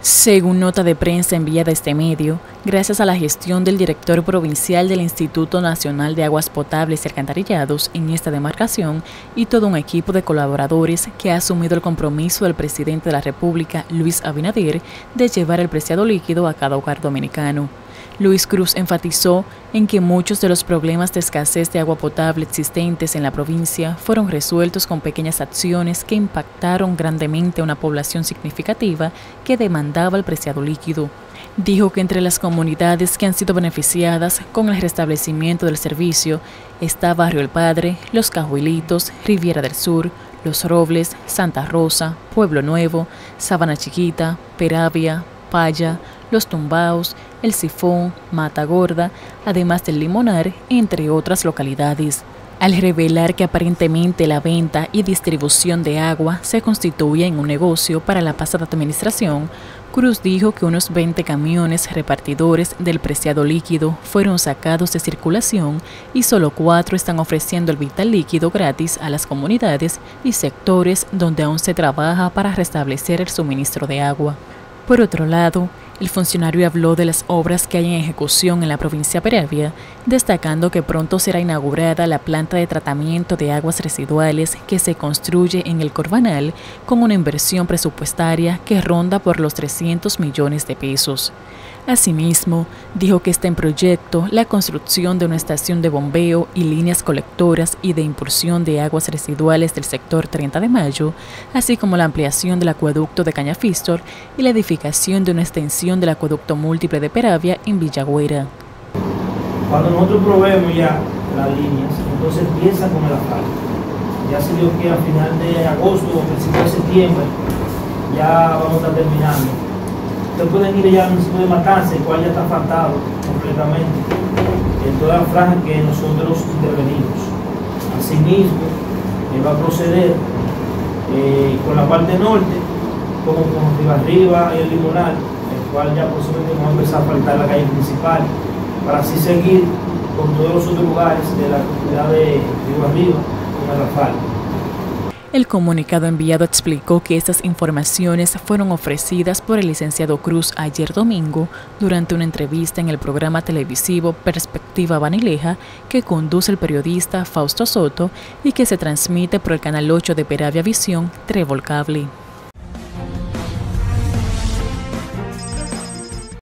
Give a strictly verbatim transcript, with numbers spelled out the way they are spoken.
Según nota de prensa enviada a este medio, gracias a la gestión del director provincial del Instituto Nacional de Aguas Potables y Alcantarillados en esta demarcación y todo un equipo de colaboradores que ha asumido el compromiso del presidente de la República, Luis Abinader, de llevar el preciado líquido a cada hogar dominicano. Luis Cruz enfatizó en que muchos de los problemas de escasez de agua potable existentes en la provincia fueron resueltos con pequeñas acciones que impactaron grandemente a una población significativa que demandaba el preciado líquido. Dijo que entre las comunidades que han sido beneficiadas con el restablecimiento del servicio está Barrio El Padre, Los Cajuelitos, Riviera del Sur, Los Robles, Santa Rosa, Pueblo Nuevo, Sabana Chiquita, Peravia, Paya, Los Tumbaos, El Sifón, Mata Gorda, además del Limonar, entre otras localidades. Al revelar que aparentemente la venta y distribución de agua se constituía en un negocio para la pasada administración, Cruz dijo que unos veinte camiones repartidores del preciado líquido fueron sacados de circulación y solo cuatro están ofreciendo el vital líquido gratis a las comunidades y sectores donde aún se trabaja para restablecer el suministro de agua. Por otro lado, el funcionario habló de las obras que hay en ejecución en la provincia de Peravia, destacando que pronto será inaugurada la planta de tratamiento de aguas residuales que se construye en el Corbanal con una inversión presupuestaria que ronda por los trescientos millones de pesos. Asimismo, dijo que está en proyecto la construcción de una estación de bombeo y líneas colectoras y de impulsión de aguas residuales del sector treinta de mayo, así como la ampliación del acueducto de Cañafistor y la edificación de una extensión del acueducto múltiple de Peravia en Villagüera. Cuando nosotros proveemos ya las líneas, entonces empieza con el asfalto. Ya se dio que a final de agosto o principio de septiembre ya vamos a estar terminando. Ustedes pueden ir ya al municipio de Matanzas, el cual ya está asfaltado completamente en toda la franja que nosotros intervenimos. Asimismo, eh, va a proceder eh, con la parte norte, como con Riva Arriba y el Limonar, el cual ya posiblemente vamos a empezar a asfaltar la calle principal, para así seguir con todos los otros lugares de la comunidad de Riva Arriba con el asfalto. El comunicado enviado explicó que estas informaciones fueron ofrecidas por el licenciado Cruz ayer domingo durante una entrevista en el programa televisivo Perspectiva Banileja que conduce el periodista Fausto Soto y que se transmite por el canal ocho de Peravia Visión Trébol Cable.